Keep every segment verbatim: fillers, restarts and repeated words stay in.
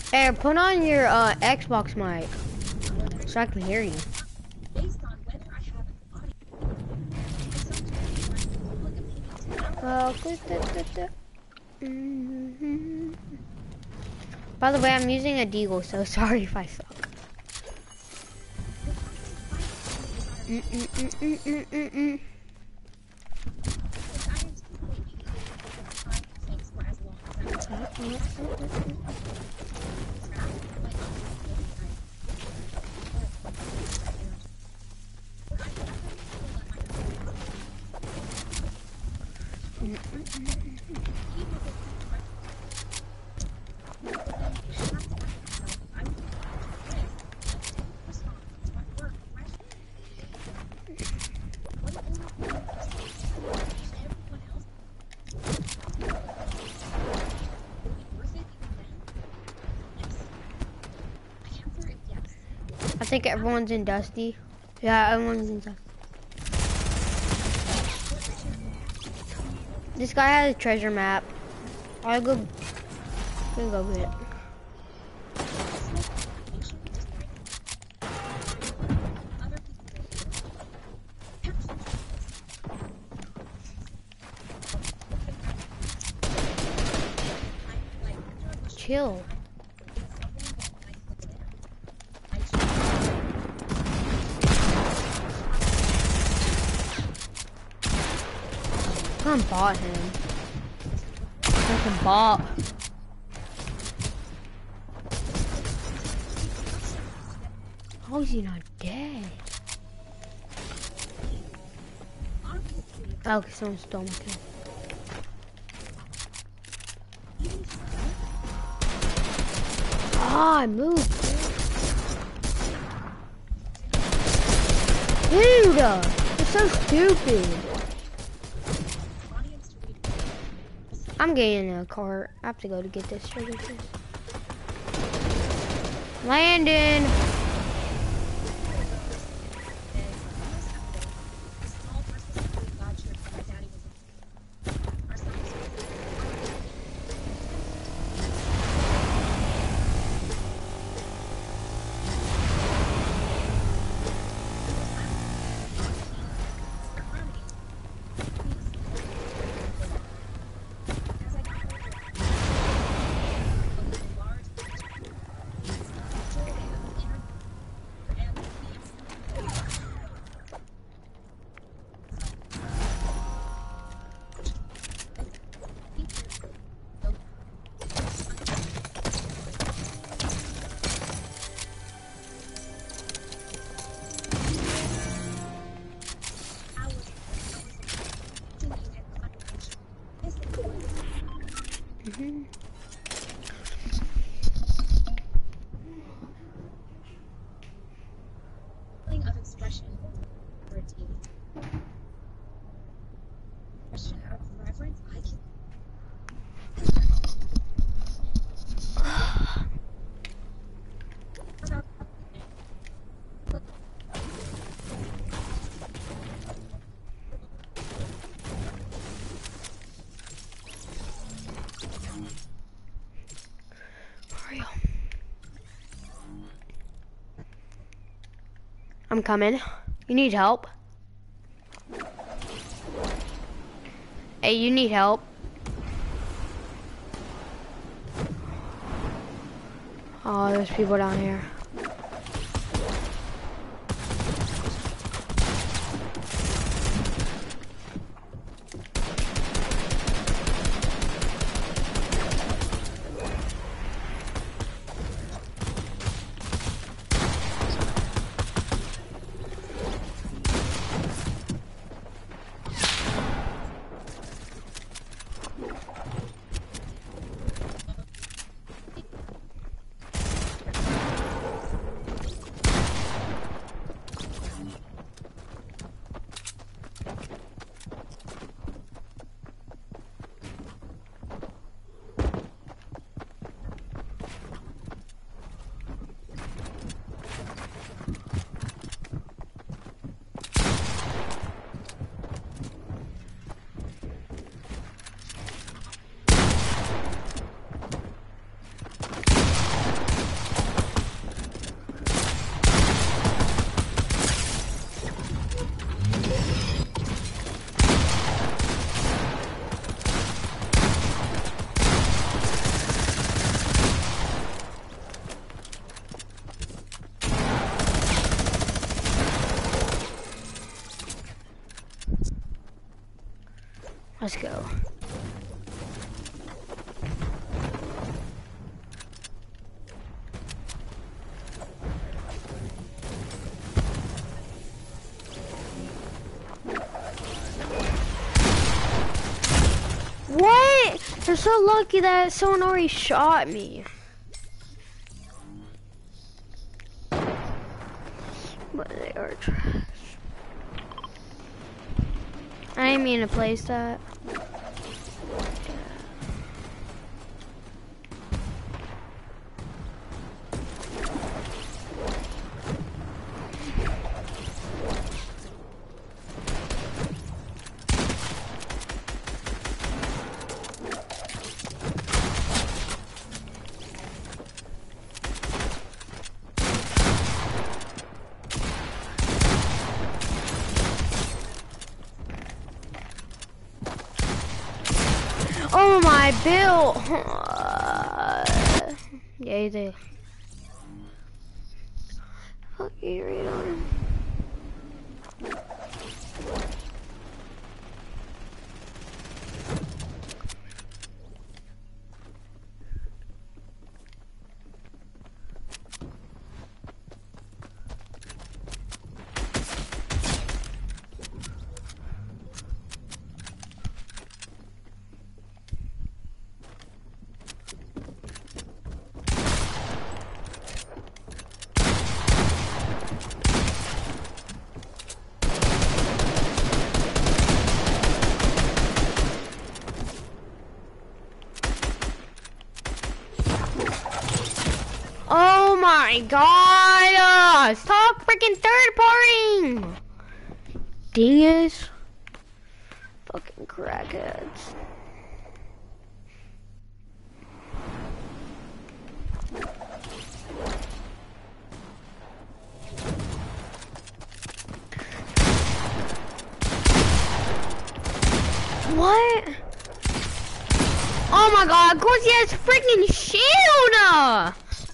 Hey, put on your uh, Xbox mic so I can hear you. Uh, mm-hmm. By the way, I'm using a Deagle, so sorry if I suck. Mm -mm -mm -mm -mm -mm -mm. I think everyone's in Dusty. Yeah, everyone's in Dusty. This guy has a treasure map. I'll go, I'll go get it. Chill. I bought him. Fucking bot. How is he not dead? Oh, okay, someone stole my kill. Ah, I moved. Dude, you're so stupid. I'm getting in a car. I have to go to get this sugar juice. Landon. Mm-hmm. Of expression or expression out of reverence, I can. I'm coming. You need help? Hey, you need help? Oh, there's people down here. Let's go. What? They're so lucky that someone already shot me. But they are trash. I didn't mean to place that. Oh my bill! Uh, yeah, they. Fucking read on him. Oh my god! Uh, stop freaking third partying! Dingus. Fucking crackheads. What? Oh my god, of course he has freaking shield! Uh.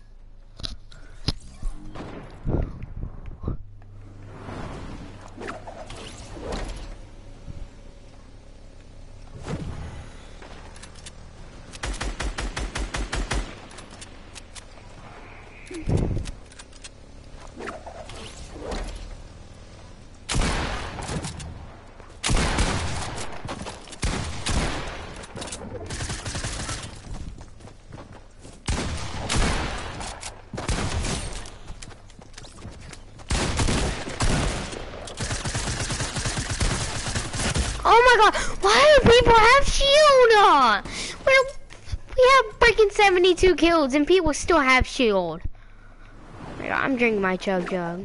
Oh my god, why do people have shield on? Well, we have freaking seventy-two kills and people still have shield. I'm drinking my chug jug.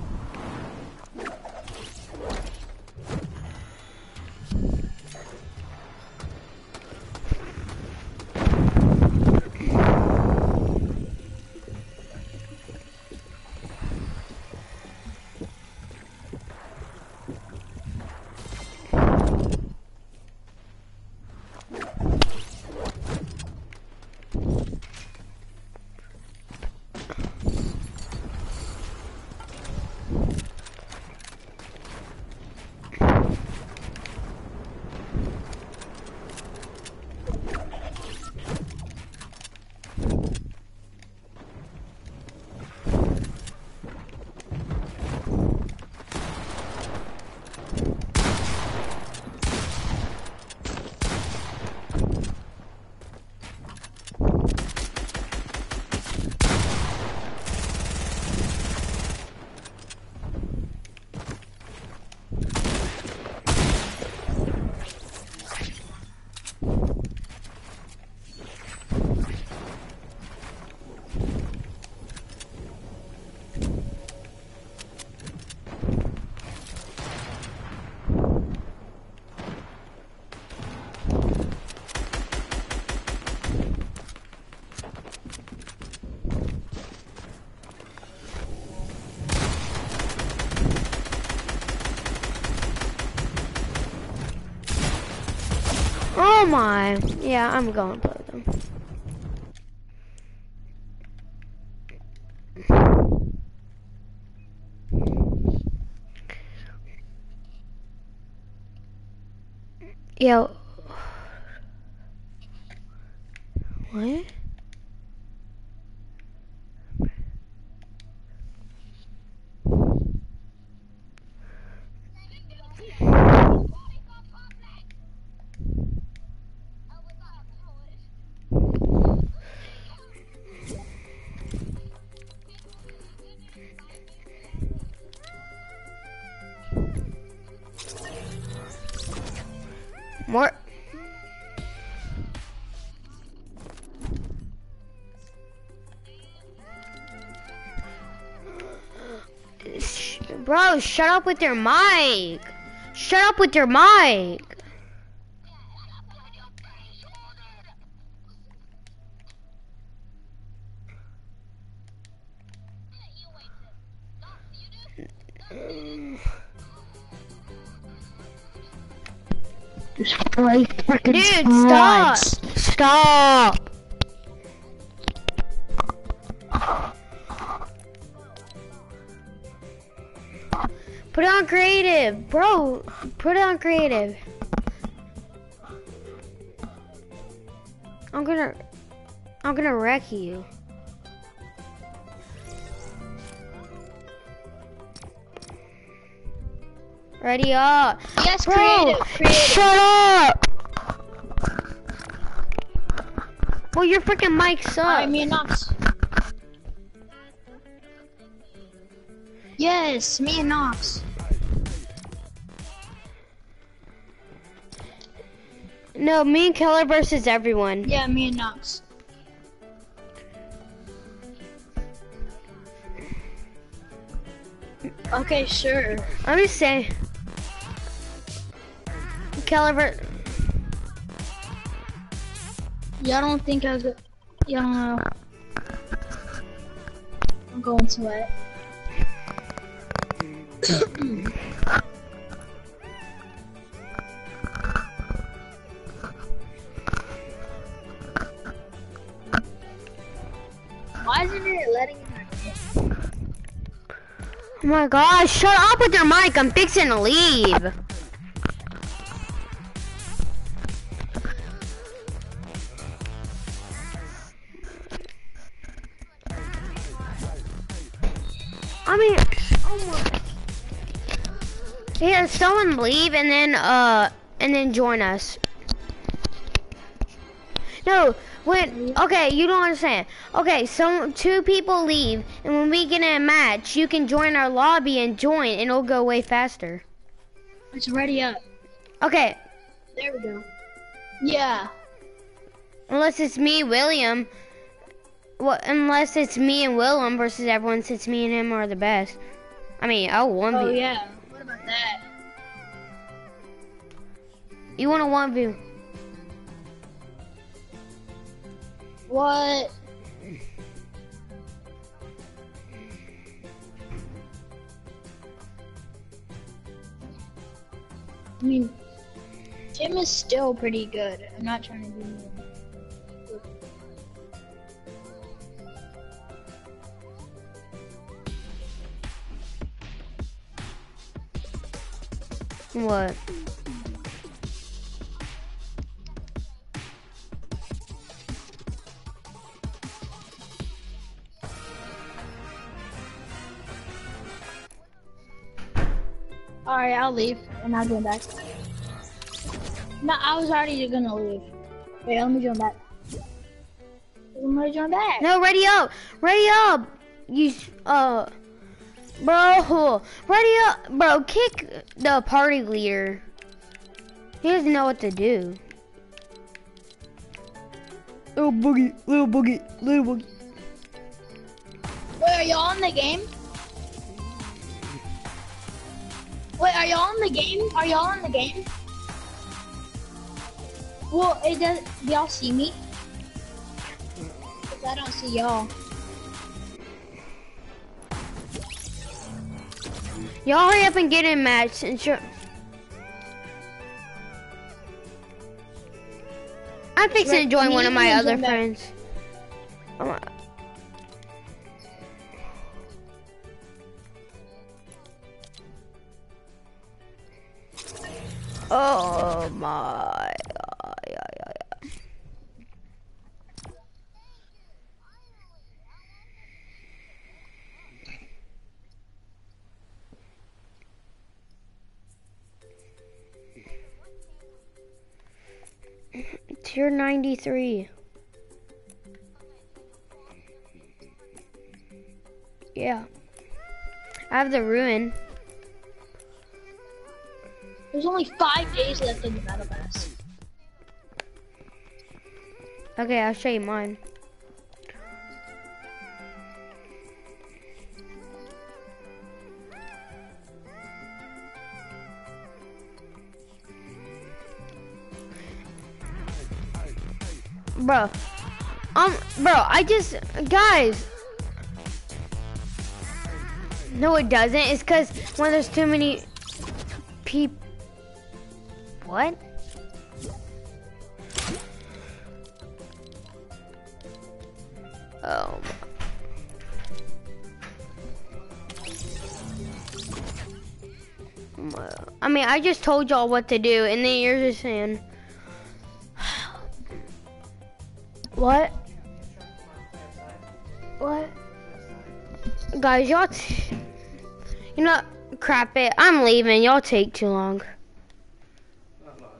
Oh my, yeah, I'm going to play them. Yo, What? More. Sh Bro, shut up with your mic. Shut up with your mic. Dude, stop! Stop! Put it on creative, bro. Put it on creative. I'm gonna, I'm gonna wreck you. Ready up. Yes, bro, creative, creative. Shut up! Well, your freaking mic sucks. Alright, me and Knox. Yes, me and Knox. No, me and Keller versus everyone. Yeah, me and Knox. Okay, sure. I'm just saying. Keller ver Y'all don't think I was go- y'all don't know. I'm going to it. Why isn't it letting me? Oh my gosh, shut up with your mic. I'm fixing to leave. I mean, oh my. Yeah, someone leave and then uh and then join us. No, when okay, you don't understand. Okay, some two people leave, and when we get in a match, you can join our lobby and join, and it'll go way faster. It's ready up. Okay, There we go. Yeah. unless it's me, William. Well, unless it's me and Willem versus everyone, since me and him are the best. I mean, oh, one Oh v. yeah. What about that? You want a one v? What? I mean, Tim is still pretty good. I'm not trying to be mean. What? Alright, I'll leave and I'll join back. No, I was already gonna leave. Wait, let me join back. Let me join back. No, ready up, ready up. You s- uh, bro, ready up, bro. Kick the party leader. He doesn't know what to do. Little boogie, little boogie, little boogie. Wait, are y'all in the game? Wait, are y'all in the game? Are y'all in the game? Well, it does. Do y'all see me? 'Cause I don't see y'all. Y'all hurry up and get in match and sure. I'm fixing Right, to join me one of my and other join back. friends. Oh my. Oh my. Yeah, yeah, yeah. You're ninety-three. Yeah. I have the ruin. There's only five days left in the battle pass. Okay, I'll show you mine. Bro, um, bro, I just, guys. No, it doesn't. It's because when there's too many people. What? Oh. I mean, I just told y'all what to do, and then you're just saying. What? What? Guys, y'all, t you know, crap it. I'm leaving. Y'all take too long.